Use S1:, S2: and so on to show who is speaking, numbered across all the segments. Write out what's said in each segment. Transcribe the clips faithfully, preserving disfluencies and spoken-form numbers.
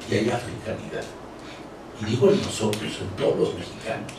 S1: y hay africanidad. Y digo en nosotros, en todos los mexicanos.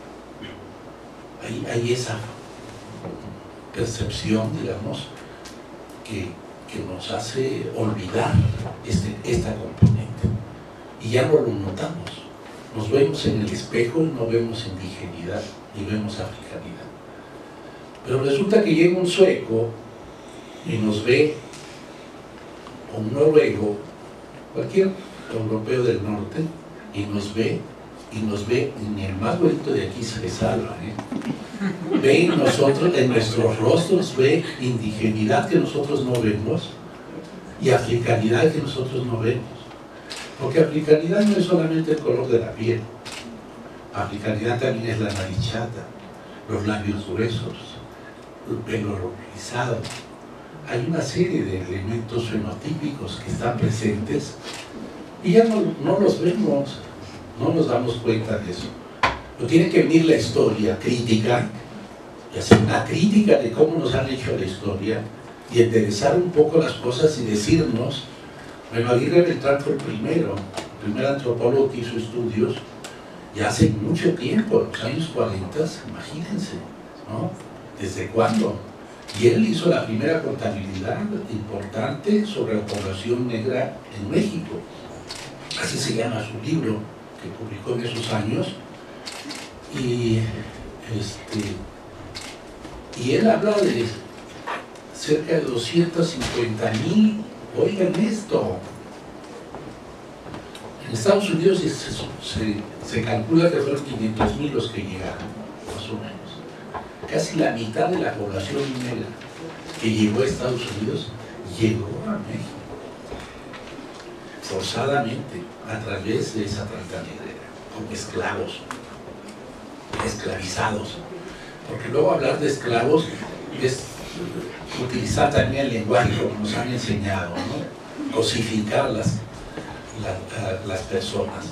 S1: Hay, hay esa percepción, digamos, que, que nos hace olvidar este, esta componente. Y ya no lo notamos. Nos vemos en el espejo y no vemos indigenidad, ni vemos africanidad. Pero resulta que llega un sueco y nos ve, o un noruego, cualquier europeo del norte, y nos ve, y nos ve, ni el más bonito de aquí se le salva, ¿eh? Ve en nosotros, en nuestros rostros, ve indigenidad que nosotros no vemos y africanidad que nosotros no vemos. Porque africanidad no es solamente el color de la piel, africanidad también es la nariz chata, los labios gruesos, el pelo rizado. Hay una serie de elementos fenotípicos que están presentes y ya no, no los vemos, no nos damos cuenta de eso. Pero tiene que venir la historia crítica, y hacer una crítica de cómo nos han hecho la historia y enderezar un poco las cosas y decirnos, bueno, Aguirre Beltrán fue el primero, el primer antropólogo que hizo estudios ya hace mucho tiempo, en los años cuarenta, imagínense, ¿no? ¿Desde cuándo? Y él hizo la primera contabilidad importante sobre la población negra en México. Así se llama su libro, que publicó en esos años. Y, este, y él habla de cerca de doscientos cincuenta mil, oigan esto. En Estados Unidos se, se, se calcula que fueron quinientos mil los que llegaron, más o menos. Casi la mitad de la población negra que llegó a Estados Unidos llegó a México forzadamente a través de esa trata negra, como esclavos, esclavizados. Porque luego hablar de esclavos es utilizar también el lenguaje como nos han enseñado, ¿no? Cosificar las, la, las personas,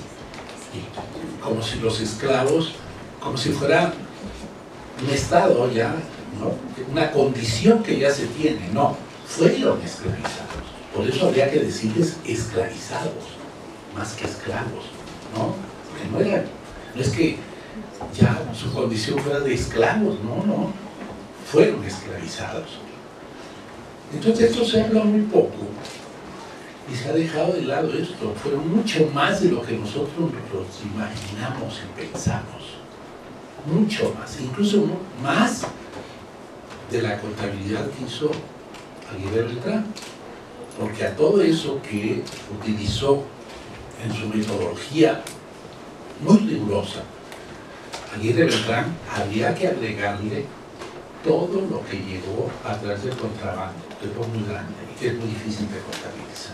S1: y como si los esclavos, como si fuera un estado ya, ¿no? Una condición que ya se tiene. No, fueron esclavizados. Por eso habría que decirles esclavizados, más que esclavos, ¿no? Porque no eran, no es que ya su condición fuera de esclavos, no, no, fueron esclavizados. Entonces esto se habla muy poco y se ha dejado de lado esto. Fueron mucho más de lo que nosotros nos imaginamos y pensamos. Mucho más, incluso más de la contabilidad que hizo Aguirre Beltrán, porque a todo eso que utilizó en su metodología muy rigurosa Aguirre Beltrán, había que agregarle todo lo que llegó a través del contrabando, que fue muy grande y que es muy difícil de contabilizar.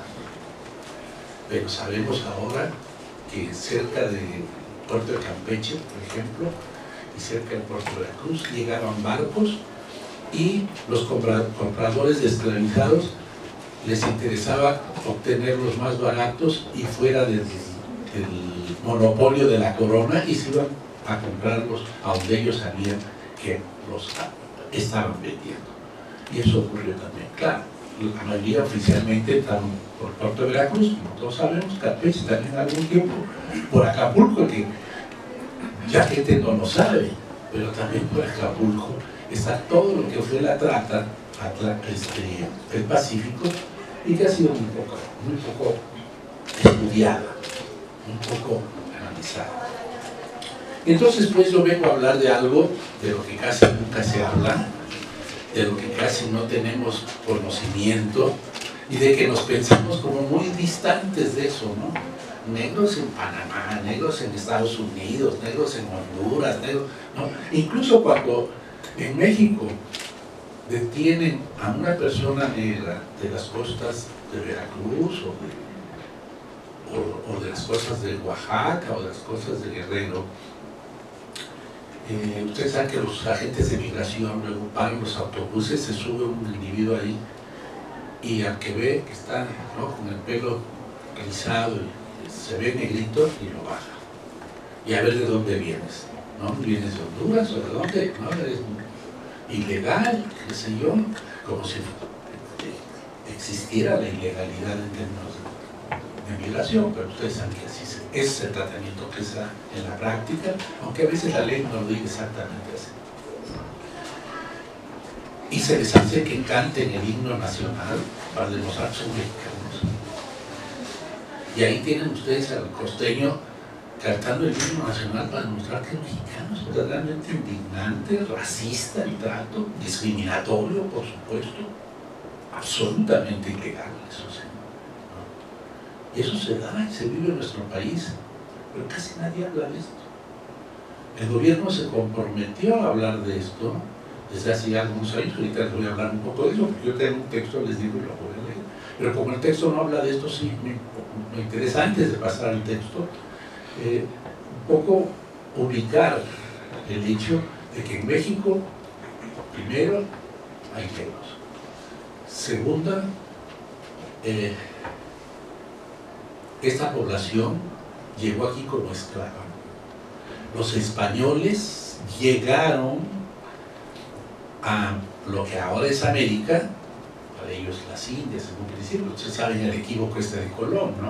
S1: Pero sabemos ahora que cerca del puerto de Campeche, por ejemplo, y cerca del puerto de Veracruz, llegaban barcos y los compradores de esclavizados les interesaba obtenerlos más baratos y fuera del, del monopolio de la corona, y se iban a comprarlos a donde ellos sabían que los estaban vendiendo. Y eso ocurrió también. Claro, la mayoría oficialmente estaban por puerto de Veracruz, como todos sabemos, Campeche también algún tiempo, por Acapulco, que ya gente no lo sabe, pero también por Acapulco está todo lo que fue la trata este, del Pacífico, y que ha sido muy poco, muy poco estudiada, muy poco analizada. Entonces, pues yo vengo a hablar de algo de lo que casi nunca se habla, de lo que casi no tenemos conocimiento, y de que nos pensamos como muy distantes de eso, ¿no? Negros en Panamá, negros en Estados Unidos, negros en Honduras, negros, ¿no? Incluso cuando en México detienen a una persona negra de las costas de Veracruz o de, o, o de las costas de Oaxaca o de las costas de Guerrero, eh, ustedes saben que los agentes de migración luego paran los autobuses, se sube un individuo ahí y al que ve que está, ¿no?, con el pelo rizado y se ve negrito, y lo baja. Y a ver de dónde vienes, ¿no? ¿Vienes de Honduras o de dónde? No, eres ilegal, qué sé yo, como si existiera la ilegalidad en términos de migración, pero ustedes saben que así se, ese es el tratamiento que se da en la práctica, aunque a veces la ley no lo diga exactamente así. Y se les hace que canten el himno nacional para demostrar que son mexicanos. Y ahí tienen ustedes al costeño cantando el himno nacional para demostrar que es mexicano. Es totalmente indignante, racista el trato, discriminatorio, por supuesto, absolutamente ilegal, eso sí. Y eso se da y se vive en nuestro país, pero casi nadie habla de esto. El gobierno se comprometió a hablar de esto desde hace ya algunos años. Ahorita les voy a hablar un poco de eso, porque yo tengo un texto, les digo, y lo voy a leer. Pero como el texto no habla de esto, sí me, me interesa, antes de pasar al texto, eh, un poco ubicar el hecho de que en México, primero, hay negros. Segunda, eh, esta población llegó aquí como esclava. Los españoles llegaron a lo que ahora es América, para ellos las Indias en un principio. Ustedes saben el equívoco este de Colón, ¿no?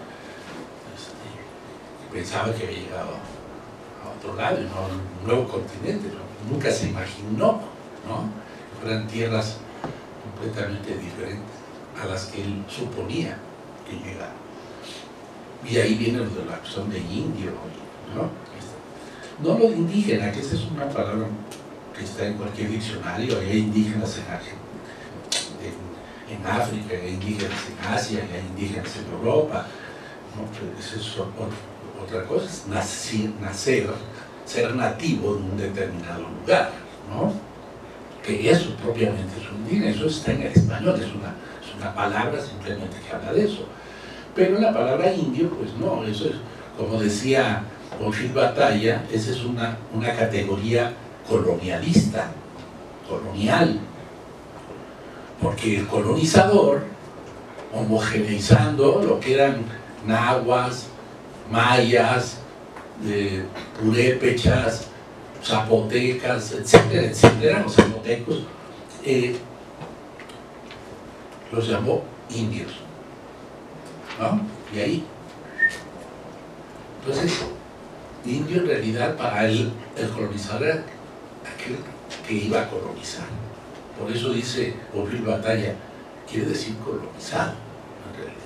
S1: Este, pensaba que había llegado a otro lado, ¿no? A un nuevo continente, ¿no? Nunca se imaginó, ¿no? Que fueran tierras completamente diferentes a las que él suponía que llegaban. Y ahí viene lo de la cuestión de indio, ¿no? No lo de indígena, que esa es una palabra que está en cualquier diccionario. Hay indígenas en, en, en África, hay indígenas en Asia, hay indígenas en Europa, ¿no? Pero eso es otra cosa, es nacer, nacer, ser nativo de un determinado lugar, ¿no? Que eso propiamente es un indígena, eso está en el español, es una, es una palabra simplemente que habla de eso. Pero la palabra indio, pues no, eso es, como decía Bonfil Batalla, esa es una, una categoría colonialista, colonial, porque el colonizador, homogeneizando lo que eran nahuas, mayas, eh, purépechas, zapotecas, etcétera, etcétera, los zapotecos, eh, los llamó indios, ¿no? Y ahí, entonces, indio en realidad para él, el colonizador era aquel que iba a colonizar. Por eso dice Bonfil Batalla, quiere decir colonizado, en realidad.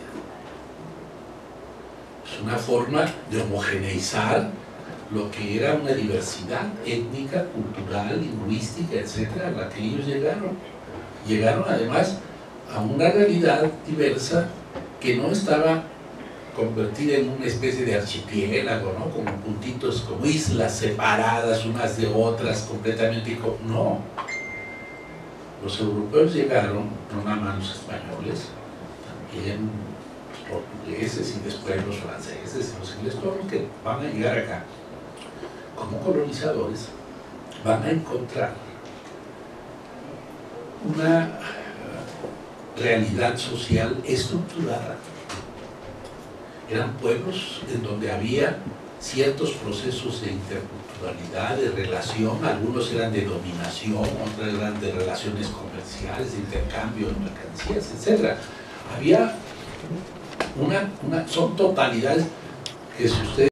S1: Es una forma de homogeneizar lo que era una diversidad étnica, cultural, lingüística, etcétera, a la que ellos llegaron. Llegaron además a una realidad diversa que no estaba convertida en una especie de archipiélago, ¿no? Como puntitos, como islas separadas unas de otras, completamente... No. Los europeos llegaron, no nada más los españoles, también los portugueses y después los franceses y los ingleses, todos los que van a llegar acá como colonizadores, van a encontrar una realidad social estructurada. Eran pueblos en donde había ciertos procesos de interculturalidad, de relación, algunos eran de dominación, otros eran de relaciones comerciales, de intercambio de mercancías, etcétera. Había una, una, son totalidades que si usted